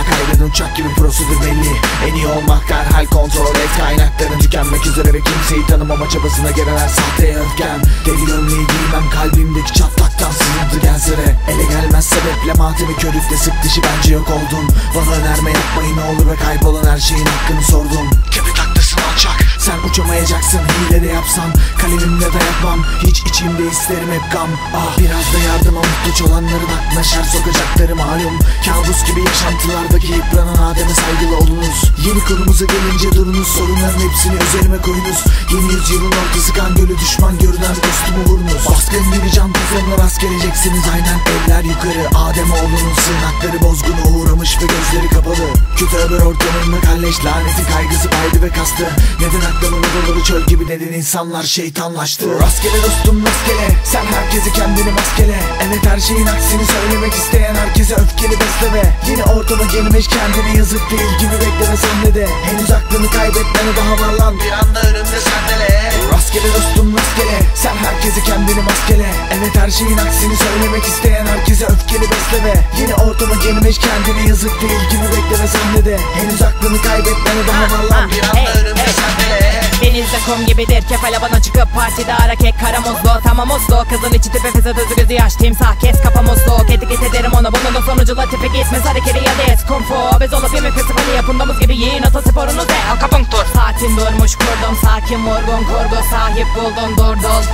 Kaybeden uçak gibi prosedür belli. En iyi olmak derhal kontrol et. Kaynakların tükenmek üzere ve kimseyi tanımama çabasına gelen her sahteye öfkem. Deli gömleği giymem, kalbimdeki çatlaktan sızıntı gelse de. Ele gelmez sebeple matemi körükle sık dişi bence yok oldun. Bana önerme yapmayı ne olur ve kaybolan her şeyin hakkını sordum. Köpek taklısın alçak, sen uçamayacaksın. Hile de yapsam, kalemimle de yapmam. Hiç içimde isterim hep gam. Ah biraz da yardıma muhtaç olanların aklına şer sokacakları malum. Kabus gibi yaşantılardaki yıpranan Adem'e saygılı olunuz. Yeni konumuza gelince durunuz, sorunların hepsini üzerime koyunuz. Yeni yüzyılın ortası kan gölü, düşman görünen dostumu vurunuz. Baskın gibi can tuzlarına rast geleceksiniz aynen, eller yukarı. Adem oğlunun sığınakları bozguna uğramış ve gözleri kapalı. Kötü haber ortamında kalleş, lanetin kaygısı paydı ve kastı. Neden aklımın odaları çöl gibi, neden insanlar şeytanlaştı. Rastgele dostum rastgele, sen herkesi kendini maskele. Evet her şeyin aksini söylemek isteyen herkese öfkeli besleme. Yeni ortama gelmiş kendine yazık değil gibi bekleme sen de. Henüz aklını kaybetmene daha var lan, bir anda önümde sendele. Rastgele dostum rastgele, sen herkesi kendini maskele. Evet her şeyin aksini söylemek isteyen herkese öfkeli besleme. Yeni ortama gelmiş kendine yazık değil gibi bekleme sen de. Henüz aklını kaybetmene daha var lan, bir anda önümde sendele. Denizde kum gibidir kefale bana çıkıp partide arakek kara muzlu. Tamam uslu kızın içi tipe fesat hızı gözü yaş timsah kes kapa muslu. Etiket ederim onu bunun da sonucu latife gitmez hareketi ya da es kung fu. Obez olup yemek festivali yapındamız gibi yiyin atasporunuz de al kapın tur. Saatin durmuş kurdum sakin vurgun kurgu sahip buldum durdul.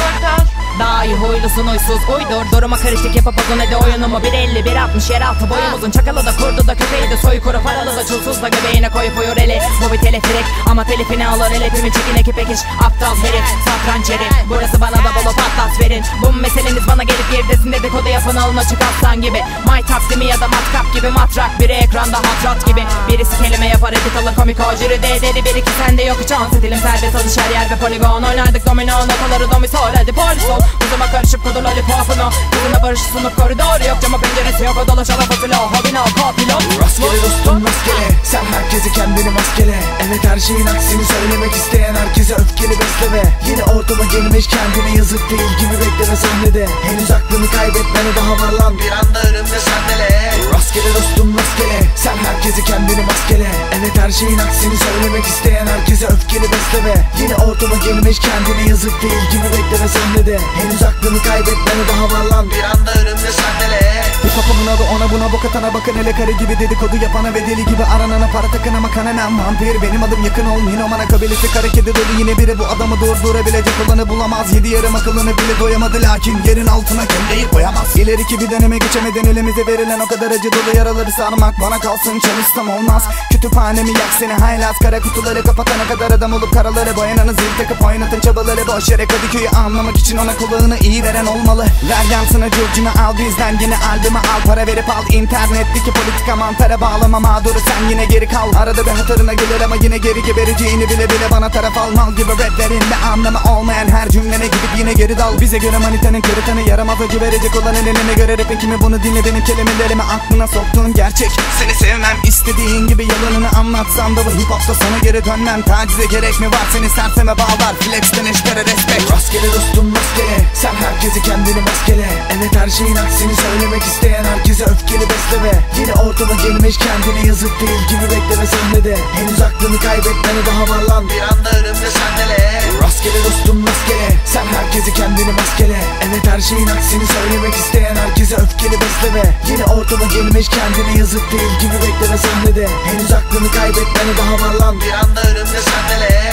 Daha iyi huylusun uysuz uydur. Duruma kritik yapıp uzun ede oyunumu 1.50 1.60 yeraltı boyumuzun çakalı da kurdu da köpeği de soykuru paralı da çulsuz da göbeğine koyup uyur eli. Bu bir teleferik ama telifini alır el hepimi çekin ekip ekiş. Aptal herif satranç yeri, burası bana da bolo patlat verin. Bu meseleniz bana gelip girdesin dedikodu yapın alın açık aslan gibi. My taksimi ya da matkap gibi matrak biri ekranda hatrat gibi. Birisi kelime yapar edit alır komik o jüri de ederi bir iki sende yok hiç an setilim serbest alış her yer ve poligon. Oynardık domino notaları domisol hadi polis ol. Uzama karışıp kodu lollipopunu. Kızına barış sunup koridoru yok, cama penceresi yok o dolaş ala fasilo. Hobin ol kopilot. Rastgele dostum rastgele, sen herkesi kendini maskele. Evet her şeyin aksini söylemek isteyen herkese öfkeli besleme. Yeni ortama gelmiş kendine yazık değil gibi bekleme sahnede. Henüz aklını kaybetmene daha var lan, bir anda önümde sendele. Rastgele dostum rastgele, sen herkesi kendini maskele. Evet her şeyin aksini söylemek isteyen herkese öfkeli besleme. Yeni ortama gelmiş kendine yazık değil gibi bekleme sahnede. Henüz aklını kaybetmene daha var lan, bir anda önümde sendele. Bu kapımın adı ona buna bok atana bakın hele karı gibi dedikodu yapana ve deli gibi aranana para takana makanen vampir. Benim adım yakın ol minomana kabiliyeti kara kedi dolu yine biri bu adamı durdurabilecek olanı bulamaz. Yedi yarım akıllını bile doyamadı lakin yerin altına kelleyi koyamaz. İleri ki bir deneme geçemeden elimize verilen o kadar acı dolu yaraları sarmak bana kalsın çalışsam olmaz. Kütüphanemi yak seni haylaz kara kutuları kapatana kadar adam olup karaları boyananı zil takıp oynatın çabaları boş yere Kadıköy'ü anlamak için ona kulağını iyi veren olmalı. Ver yansına curcunu al bizden yine albümü al para verip al internetteki politika mantara bağlama mağduru sen yine geri kal. Arada bir hatırına gelir ama yine geri gebereceğini bile bile bana taraf al mal gibi raplerinde anlamı olmayan her cümlene gidip yine geri dal. Bize göre manitenin kırıtanı yaramaz acı verecek olan eline göre rapin kimi bunu dinle benim kelimelerimi aklına soktuğun gerçek. Seni sevmem istediğin gibi yalanını anlatsam da bu hip hopta sana geri dönmem. Tacize gerek mi var seni serseme bağlar flexten eşkere respekt. Rastgele dostum rastgele, sen herkesi kendini maskele. Evet her şeyin aksini söylemek isteyen herkese öfkeli besleme. Yeni ortama gelmiş kendine yazık değil gibi bekleme sahnede. Henüz aklını kaybetmene daha var lan, bir anda önümde sendele. Rastgele dostum rastgele, sen herkesi kendini maskele. Evet her şeyin aksini söylemek isteyen herkese öfkeli besleme. Yeni ortama gelmiş kendine yazık değil gibi bekleme sahnede. Henüz aklını kaybetmene daha var lan, bir anda önümde sendele.